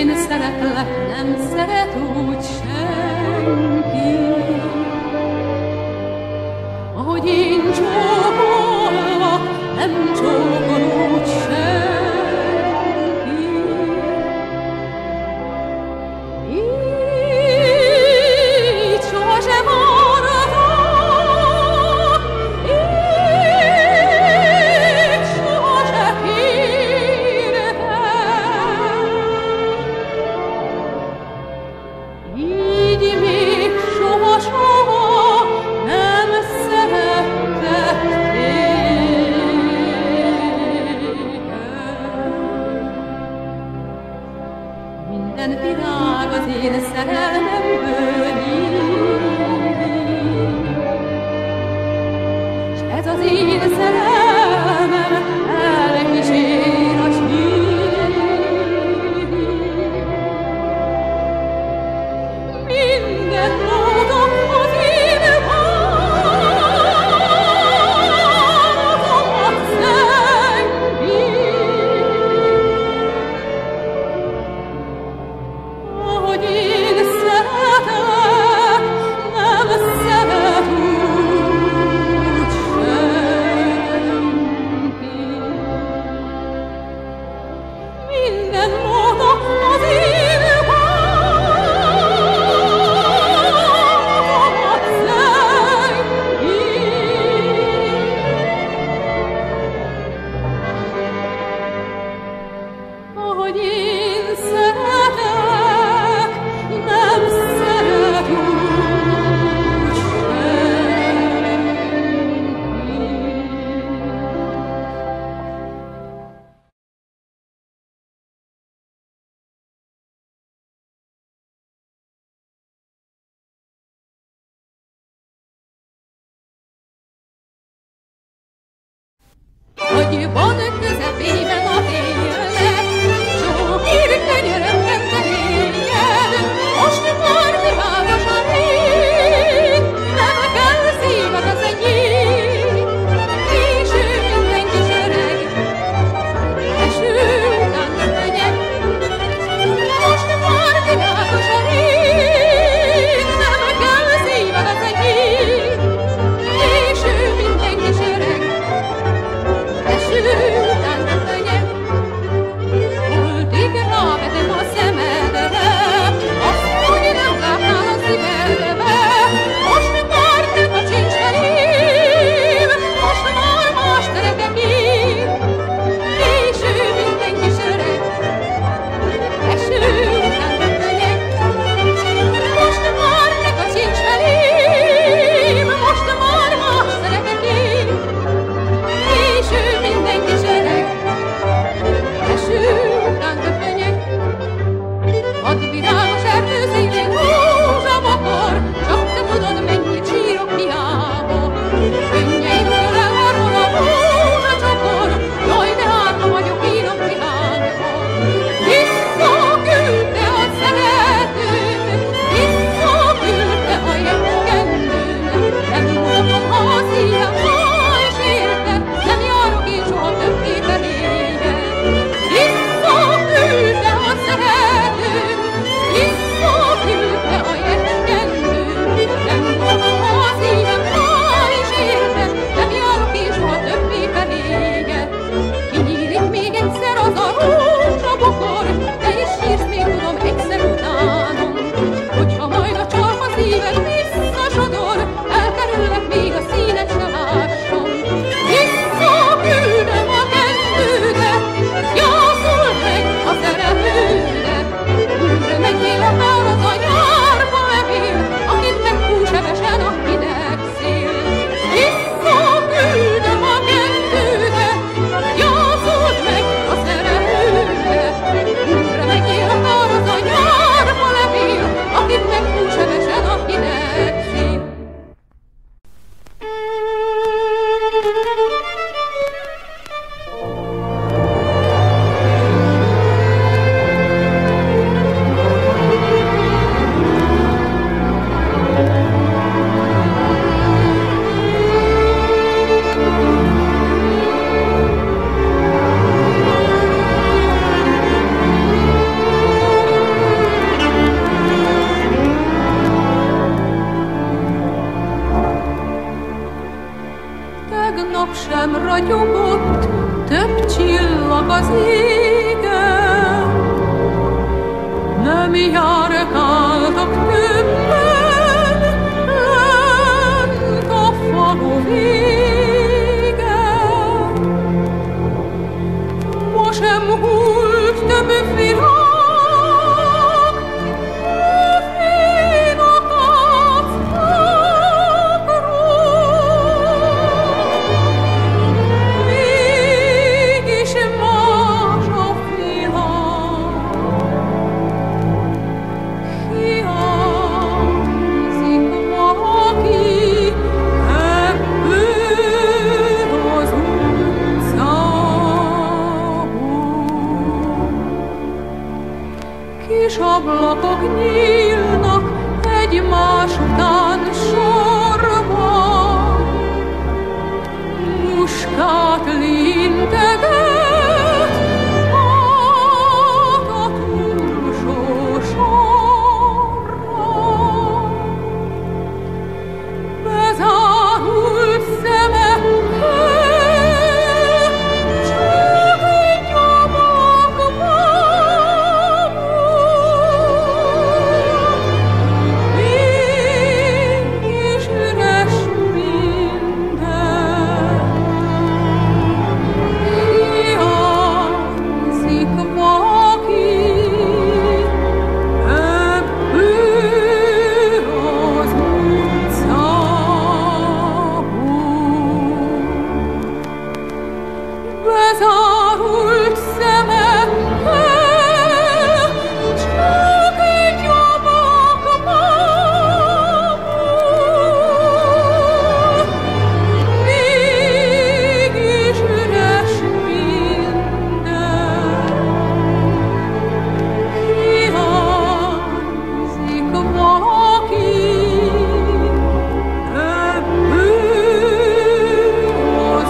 én szeretlek, nem szeret úgy senki. Ahogy én csókollak, nem csókol úgy senki. Így sohasem maradok, így sohasem értem. Így még soha nem szerettek téged. Minden virág az én szerelmemből nyílik, s ez az én szerelmem elkísér a sírig. Minden módon az én bánatomat szennyít. Ahogy én szeretek, nem szeret úgy senki. Minden módon az én bánatomat szennyít. Ahogy én szeretek, nem szeret úgy senki. Hogy van közepében a tényleg, csókír könyörömben terényed, most már világos a rég, nem kell szívad az enyém. Késő minden kis öreg, eső után köpenyeg, most már világos a rég, nem kell szívad az enyém. Késő minden kis öreg, eső után az égen, nem járkáltak többen lent a falu végen. Ma sem hult több virág, kis ablakok nyílnak egymás után sorban, muskát linteget át a túlsó sorra. Bezárult szemekkel csak egy ablakban, mégis üres minden. Hiányzik valaki ebből az utcából. Bezárult szemekkel csak egy ablakban, mégis üres minden. Hiányzik valaki ebből az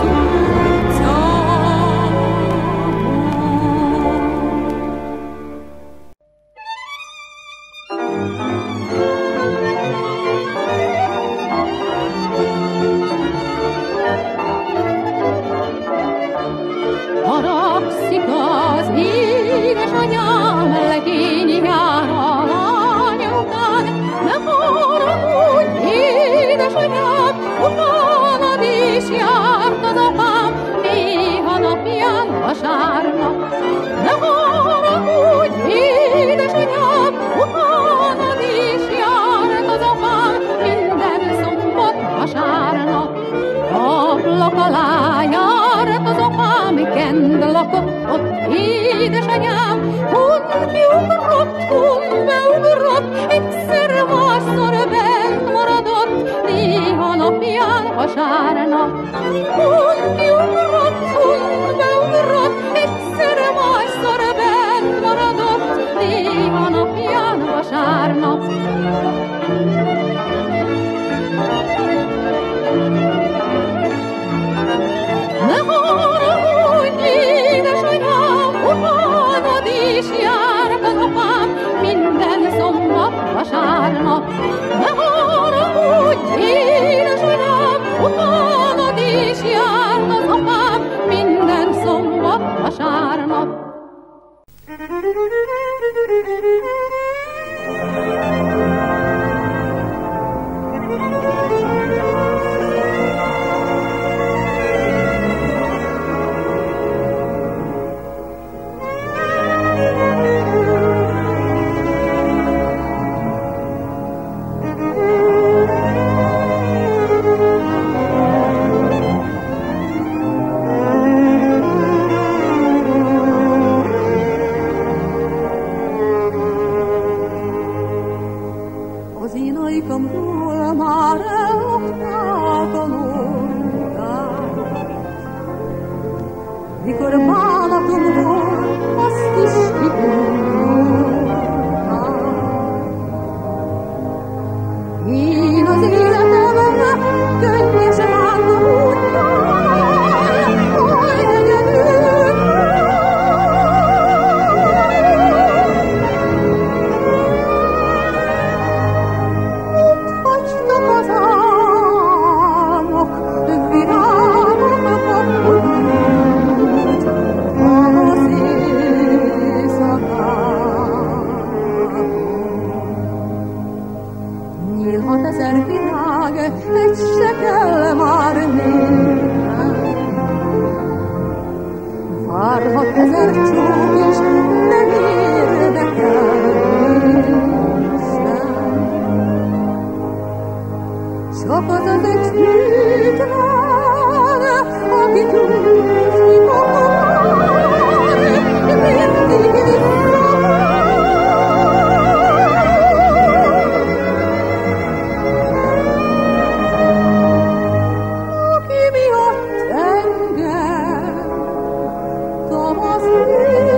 haragszik az édesanyám, legény jár a lánya után. Ne haragudj, édesanyám, utánad is járt az apám, néha napján vasárnap. Ne haragudj, édesanyám, utánad is járt az apám, minden szombat vasárnap. Ablak alá járt az apám, kend lakott ott édesanyám, hon kiugrott, hon beugrott, egyszer-másszor bent maradott, néha napján vasárnap. Hon kiugrott, hon beugrott, egyszer-másszor bent maradott, néha napján vasárnap. Ne haragudj, édesanyám, utánad is járt az apám, minden szombat vasárnap. Ne haragudj, édesanyám, utánad is járt Párhat ezer csók is nem érdekel sem. Csak az az egy hűtlen, aki gyújtni akar, mindig aki miatt engem tavasz